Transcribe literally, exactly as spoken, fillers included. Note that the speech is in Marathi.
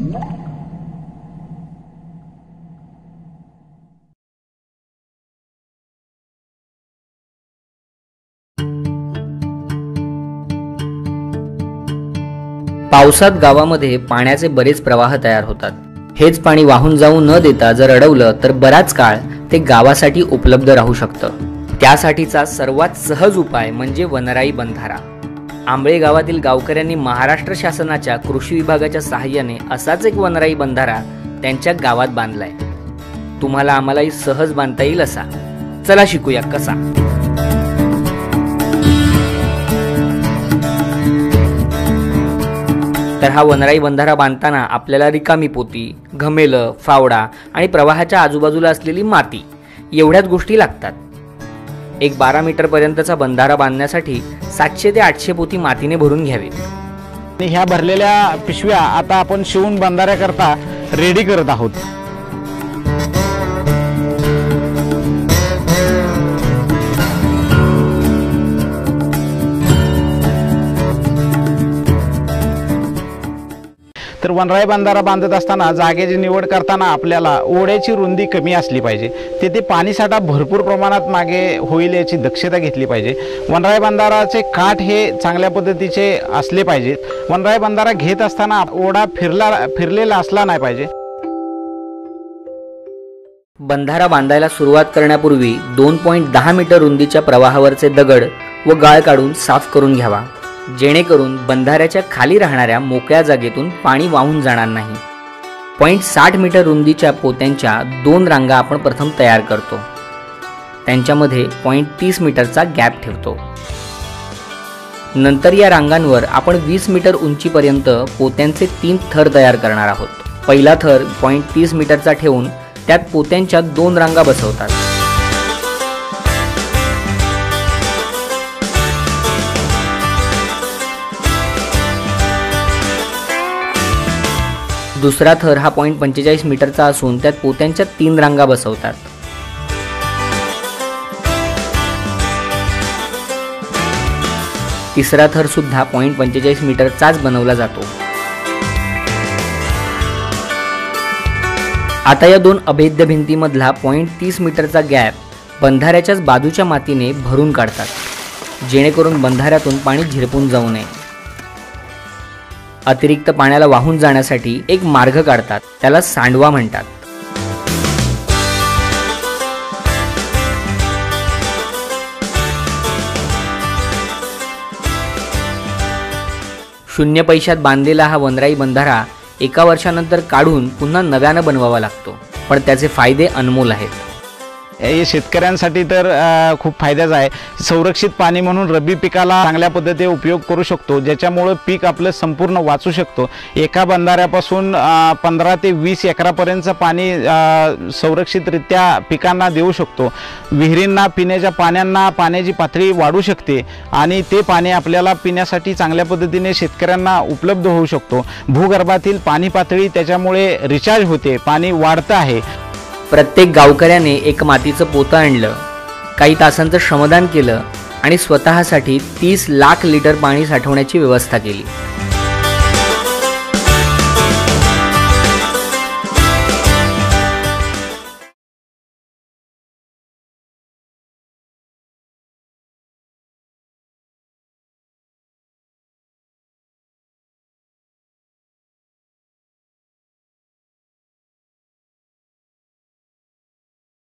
पावसात गावामध्ये पाण्याचे बरेच प्रवाह तयार होतात। हेच पाणी वाहून जाऊ न देता जर अडवलं तर बराच काळ ते गावासाठी उपलब्ध राहू शकतं। त्यासाठीचा सर्वात सहज उपाय म्हणजे वनराई बंधारा। आंबळे गावातील गावकऱ्यांनी महाराष्ट्र शासनाच्या कृषी विभागाच्या सहाय्याने असाच एक वनराई बंधारा त्यांच्या गावात बांधलाय। तुम्हाला आम्हालाही सहज बांधता येईल असा। चला शिकूया कसा। तर हा वनराई बंधारा बांधताना आपल्याला रिकामी पोती, घमेलं, फावडा आणि प्रवाहाच्या आजूबाजूला असलेली माती एवढ्याच गोष्टी लागतात। एक बारा मीटर पर्यंतचा बंधारा बांधण्यासाठी सातशे ते आठशे पोती मातीने भरून घ्यावी। ह्या भरलेल्या पिशव्या आता आपण शिवून बंधाऱ्याकरता रेडी करत आहोत। तर वनराई बंधारा बांधत असताना जागेची निवड करताना आपल्याला ओढ्याची रुंदी कमी असली पाहिजे, तेथे पाणीसाठा भरपूर प्रमाणात मागे होईल याची दक्षता घेतली पाहिजे। वनराई बंधाराचे काठ हे चांगल्या पद्धतीचे असले पाहिजेत। वनराई बंधारा घेत असताना ओढा फिरला फिरलेला असला नाही पाहिजे। बंधारा बांधायला सुरुवात करण्यापूर्वी दोन पॉईंट दहा मीटर रुंदीच्या प्रवाहावरचे दगड व गाळ काढून साफ करून घ्यावा, जेणेकरून बंधाऱ्याच्या खाली राहणाऱ्या मोकळ्या जागेतून पाणी वाहून जाणार नाही। पॉईंट साठ मीटर रुंदीच्या पोत्यांच्या दोन रांगा आपण प्रथम तयार करतो, त्यांच्यामध्ये पॉईंट तीस मीटरचा गॅप ठेवतो। नंतर या रांगांवर आपण वीस मीटर उंचीपर्यंत पोत्यांचे तीन थर तयार करणार आहोत। पहिला थर पॉईंट तीस मीटरचा ठेवून त्यात पोत्यांच्या दोन रांगा बसवतात। दुसरा थर हा पॉईंट पंचेचाळीस मीटरचा असून त्यात पोत्यांच्या तीन रांगा बसवतात। तिसरा थर सुद्धा पॉईंट पंचेचाळीस मीटरचाच बनवला जातो। आता या दोन अभेद्य भिंतीमधला पॉईंट तीस मीटरचा गॅप बंधाऱ्याच्याच बाजूच्या मातीने भरून काढतात, जेणेकरून बंधाऱ्यातून पाणी झिरपून जाऊ नये। अतिरिक्त पाण्याला वाहून जाण्यासाठी एक मार्ग काढतात, त्याला सांडवा म्हणतात। शून्य पैशात बांधलेला हा वनराई बंधारा एका वर्षानंतर काढून पुन्हा नव्याने बनवावा लागतो, पण त्याचे फायदे अनमोल आहेत। हे शेतकऱ्यांसाठी तर खूप फायद्याचं आहे। संरक्षित पाणी म्हणून रब्बी पिकाला चांगल्या पद्धतीने उपयोग करू शकतो, ज्याच्यामुळे पीक आपलं संपूर्ण वाचू शकतो। एका बंधाऱ्यापासून पंधरा ते वीस एकरापर्यंतचं पाणी संरक्षितरित्या पिकांना देऊ शकतो। विहिरींना, पिण्याच्या पाण्यांना पाण्याची पातळी वाढू शकते आणि ते पाणी आपल्याला पिण्यासाठी चांगल्या पद्धतीने शेतकऱ्यांना उपलब्ध होऊ शकतो। भूगर्भातील पाणी पातळी त्याच्यामुळे रिचार्ज होते, पाणी वाढतं आहे। प्रत्येक गावकऱ्याने एक मातीचं पोतं आणलं, काही तासांचं श्रमदान केलं आणि स्वतःसाठी तीस लाख लिटर पाणी साठवण्याची व्यवस्था केली।